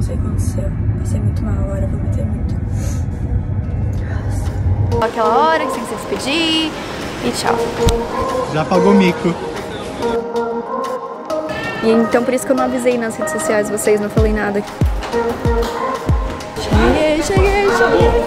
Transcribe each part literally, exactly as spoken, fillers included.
sei o que aconteceu. Passei muito mal agora, vomitei muito. Aquela hora que você tem que se despedir e tchau. Já pagou mico. E então por isso que eu não avisei nas redes sociais vocês, não falei nada. Cheguei, cheguei, cheguei.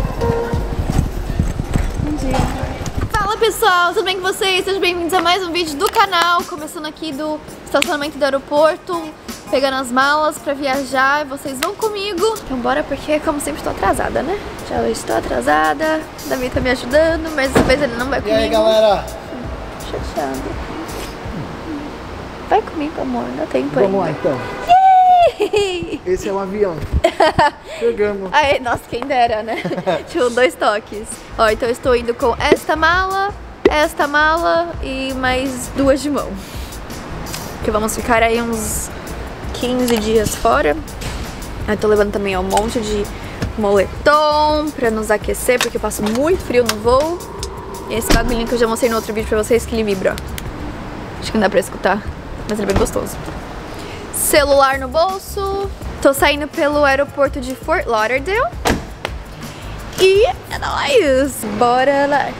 Bom dia. Fala pessoal, tudo bem com vocês? Sejam bem-vindos a mais um vídeo do canal. Começando aqui do estacionamento do aeroporto, pegando as malas pra viajar. Vocês vão comigo. Então bora, porque como sempre estou atrasada, né? Já estou atrasada. O Davi tá me ajudando, mas dessa vez ele não vai comigo. E aí galera? Chateada. Vai comigo, amor, não tem tempo Vamos ainda. lá então. Yay! Esse é o avião. Chegamos. Aí, nossa, quem dera, né? Tipo, dois toques. Ó, então eu estou indo com esta mala, esta mala e mais duas de mão. Que vamos ficar aí uns quinze dias fora. Eu tô levando também ó, um monte de moletom pra nos aquecer, porque eu passo muito frio no voo. E esse bagulhinho que eu já mostrei no outro vídeo pra vocês, que ele vibra, ó. Acho que não dá pra escutar, mas ele é bem gostoso. Celular no bolso. Tô saindo pelo aeroporto de Fort Lauderdale. E é nóis! Bora lá!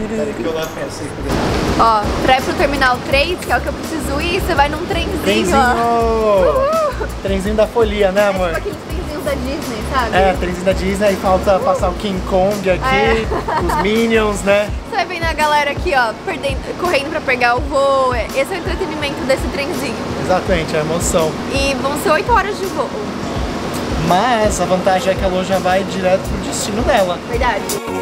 Ó, pra ir pro Terminal três, que é o que eu preciso ir, você vai num trenzinho, Trenzinho! Ó. Trenzinho da folia, né, amor? É tipo aqueles trenzinhos da Disney, sabe? É, trenzinho da Disney, aí falta passar o King Kong aqui, É. os Minions, né? Você vai vendo a galera aqui, ó, perdendo, correndo pra pegar o voo. Esse é o entretenimento desse trenzinho. Exatamente, a emoção. E vão ser oito horas de voo. Mas a vantagem é que a Lô já vai direto pro destino dela. Verdade.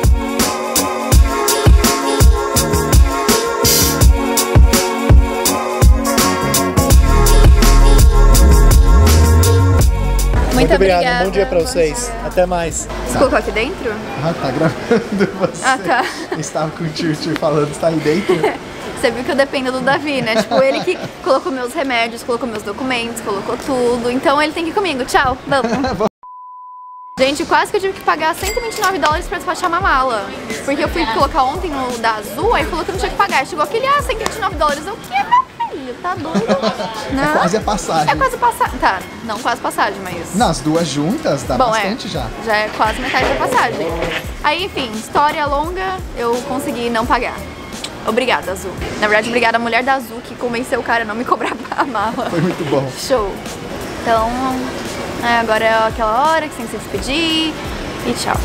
Muito, Muito obrigado, obrigada. um bom dia pra vocês. Até mais. Você colocou aqui dentro? Ah, tá gravando você. Ah, tá. Estava com o tio, tio falando, está aí dentro. Você viu que eu dependo do Davi, né? Tipo, ele que colocou meus remédios, colocou meus documentos, colocou tudo. Então ele tem que ir comigo. Tchau, vamos. Gente, quase que eu tive que pagar cento e vinte e nove dólares pra despachar uma mala. Porque eu fui colocar ontem no da Azul, aí falou que eu não tinha que pagar. Chegou aquele, ah, cento e vinte e nove dólares. Eu, o que, meu filho? Tá doido? Não. É quase a passagem. É quase passagem. Tá, não quase passagem, mas... Nas duas juntas dá Bom, bastante é, já. Já é quase metade da passagem. Aí, enfim, história longa, eu consegui não pagar. Obrigada, Azul. Na verdade, obrigada a mulher da Azul que convenceu o cara a não me cobrar a mala. Foi muito bom. Show. Então, é, agora é aquela hora que você tem que se despedir e tchau.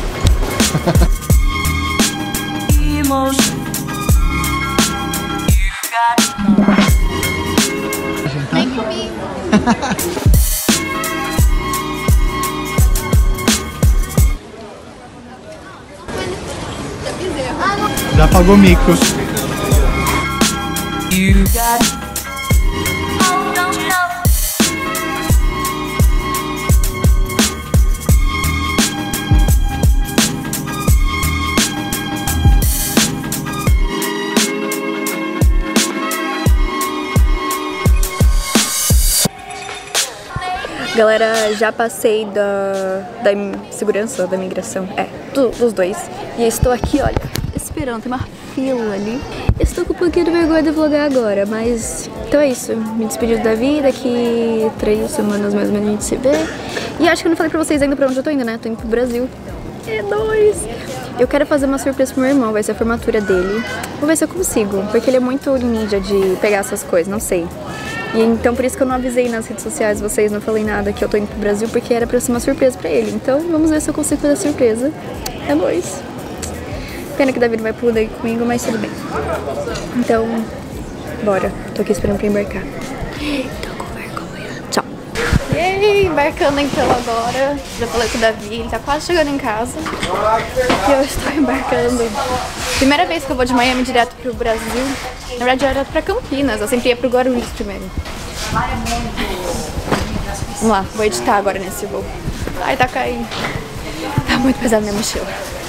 Vem comigo. Já pagou mico. Galera, já passei da, da segurança, da imigração, é, do, dos dois. E estou aqui, olha, esperando, tem uma fila ali. Estou com um pouquinho de vergonha de vlogar agora, mas... Então é isso, me despedi da vida, daqui três semanas mais ou menos a gente se vê. E acho que eu não falei pra vocês ainda pra onde eu tô indo, né? Tô indo pro Brasil. É nóis! Eu quero fazer uma surpresa pro meu irmão, vai ser a formatura dele. Vou ver se eu consigo, porque ele é muito ninja de pegar essas coisas, não sei. E então por isso que eu não avisei nas redes sociais vocês, não falei nada que eu tô indo pro Brasil, porque era pra ser uma surpresa pra ele. Então vamos ver se eu consigo fazer a surpresa. É nóis. Pena que o Davi não vai poder ir comigo, mas tudo bem. Então, bora. Tô aqui esperando pra embarcar. Tô com vergonha. Tchau. E aí, embarcando então agora. Já falei com o Davi, ele tá quase chegando em casa. E eu estou embarcando. Primeira vez que eu vou de Miami direto pro Brasil. Na verdade, eu era pra Campinas, eu sempre ia pro Guarulhos primeiro. Vamos lá, vou editar agora nesse voo. Ai, tá caindo. Tá muito pesado minha mochila.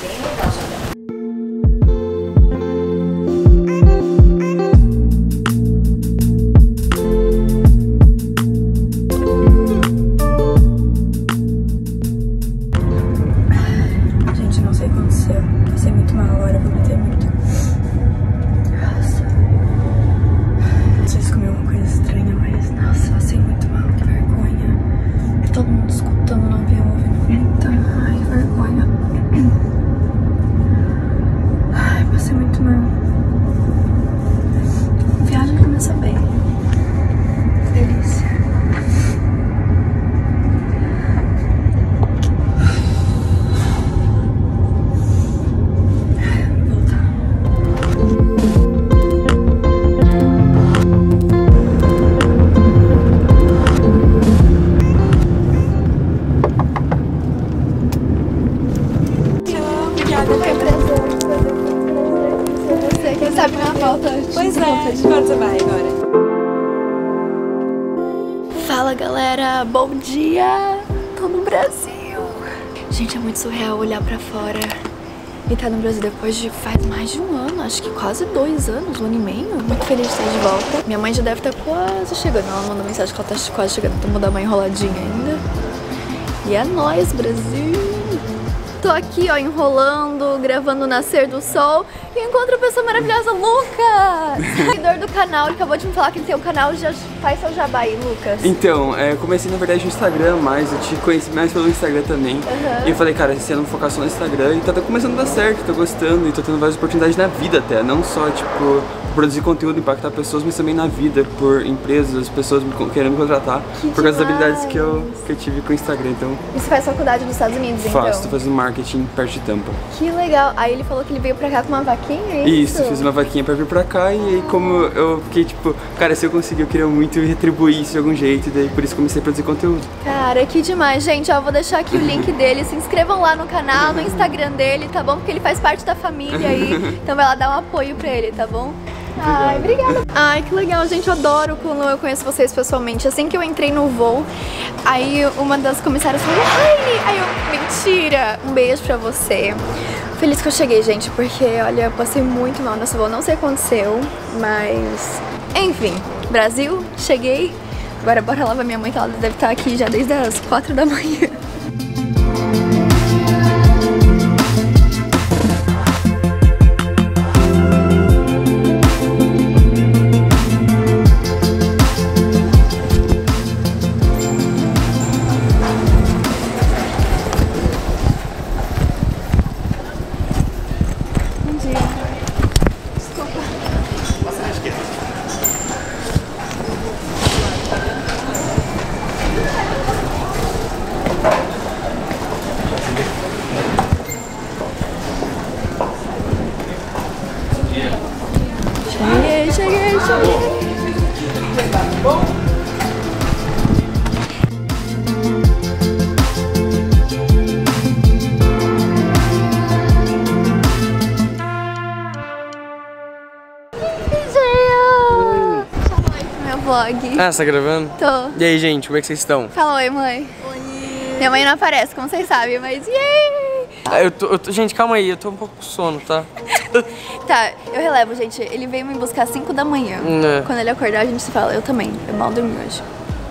Gente, não sei o que aconteceu. Passei muito mal agora, vomitei muito. Nossa. Não sei se comi alguma coisa estranha, mas nossa, passei muito mal, que vergonha. Todo mundo escutou. galera, bom dia! Tô no Brasil! Gente, é muito surreal olhar pra fora e tá no Brasil depois de faz mais de um ano, acho que quase dois anos, um ano e meio. Muito feliz de estar de volta. Minha mãe já deve estar quase chegando, ela mandou mensagem que ela tá quase chegando, então vou dar uma enroladinha ainda. E é nóis, Brasil! Tô aqui, ó, enrolando, gravando o nascer do sol e encontro a pessoa maravilhosa, Lucas! Seguidor do canal, ele acabou de me falar que ele tem um canal, já faz seu jabá aí, Lucas. Então, é, eu comecei na verdade no Instagram, mas eu te conheci mais pelo Instagram também. Uhum. E eu falei, cara, esse ano eu vou focar só no Instagram e tá começando a dar certo, tô gostando e tô tendo várias oportunidades na vida até, não só, tipo, produzir conteúdo, impactar pessoas, mas também na vida, por empresas, pessoas me, querendo me contratar, que por causa das demais. habilidades que eu, que eu tive com o Instagram, então... E você faz faculdade nos Estados Unidos, então? Faço, tô fazendo marketing perto de Tampa. Que legal! Aí ele falou que ele veio pra cá com uma vaquinha, é isso? Isso, fiz uma vaquinha pra vir pra cá e aí como eu fiquei tipo, cara, se eu conseguir eu queria muito retribuir isso de algum jeito, e daí por isso comecei a produzir conteúdo. Cara, que demais, gente, ó, vou deixar aqui o link dele, se inscrevam lá no canal, no Instagram dele, tá bom? Porque ele faz parte da família aí, então vai lá dar um apoio pra ele, tá bom? Ai, obrigada. Ai, que legal, gente, eu adoro quando eu conheço vocês pessoalmente. Assim que eu entrei no voo, aí uma das comissárias falou, Hailey! Aí eu, mentira! Um beijo pra você. Feliz que eu cheguei, gente, porque, olha, eu passei muito mal nesse voo, não sei o que aconteceu, mas... Enfim, Brasil, cheguei. Agora bora lá ver minha mãe, que ela deve estar aqui já desde as quatro da manhã. Cheguei, cheguei, cheguei. Meu vlog. Ah, você tá gravando? Tô. E aí, gente, como é que vocês estão? Fala oi, mãe. Oi. Minha mãe não aparece, como vocês sabem, mas yay! Ah, eu tô, eu tô, gente, calma aí, eu tô um pouco com sono, tá? Tá, eu relevo, gente. Ele veio me buscar às cinco da manhã. É. Quando ele acordar, a gente se fala. Eu também. Eu mal dormi hoje.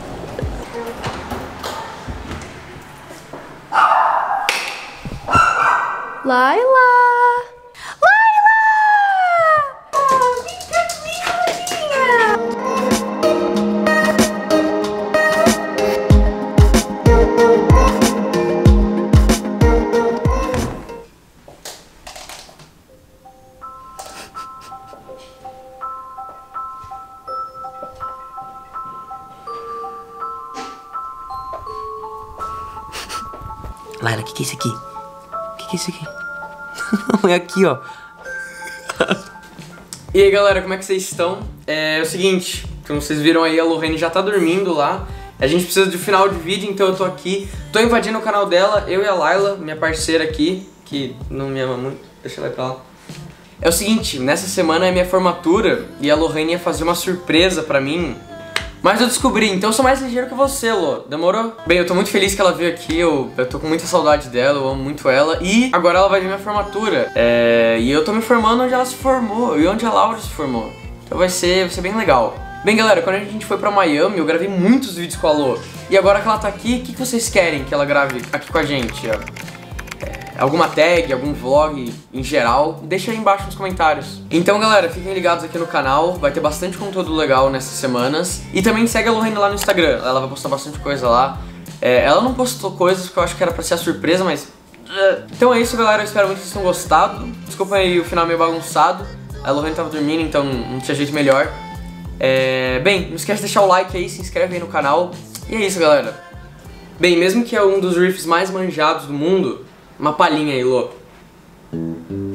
Laila! Laila! Ah, vem cá comigo, Laila, o que que é isso aqui? O que que é isso aqui? É aqui, ó. E aí, galera, como é que vocês estão? É, é o seguinte, como vocês viram aí, a Lorraine já tá dormindo lá. A gente precisa de um final de vídeo, então eu tô aqui. Tô invadindo o canal dela, eu e a Laila, minha parceira aqui, que não me ama muito. Deixa ela ir pra lá. É o seguinte, nessa semana é minha formatura e a Lorraine ia fazer uma surpresa pra mim. Mas eu descobri, então eu sou mais ligeiro que você, Lô. Demorou? Bem, eu tô muito feliz que ela veio aqui, eu, eu tô com muita saudade dela, eu amo muito ela. E agora ela vai ver minha formatura. É, e eu tô me formando onde ela se formou e onde a Laura se formou. Então vai ser, vai ser bem legal. Bem, galera, quando a gente foi pra Miami, eu gravei muitos vídeos com a Lô. E agora que ela tá aqui, o que, que vocês querem que ela grave aqui com a gente? É, alguma tag, algum vlog em geral, deixa aí embaixo nos comentários. Então, galera, fiquem ligados aqui no canal, vai ter bastante conteúdo legal nessas semanas. E também segue a Lorraine lá no Instagram, ela vai postar bastante coisa lá. É, ela não postou coisas que eu acho que era pra ser a surpresa, mas... Então é isso, galera, eu espero muito que vocês tenham gostado. Desculpa aí o final meio bagunçado, a Lorraine tava dormindo, então não tinha jeito melhor. É... Bem, não esquece de deixar o like aí, se inscreve aí no canal. E é isso, galera. Bem, mesmo que é um dos riffs mais manjados do mundo, uma palhinha aí, Lô.